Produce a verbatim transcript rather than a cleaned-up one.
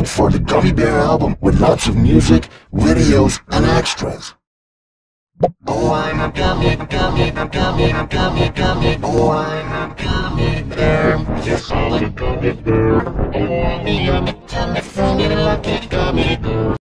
tuned for the Gummy Bear album with lots of music, videos, and extras. Oh, I'm a gummy, gummy, gummy, gummy, gummy. Oh, I'm a gummy bear. Yes, I'm a gummy bear. Oh, I'm a yummy, tummy, funny, lucky gummy bear.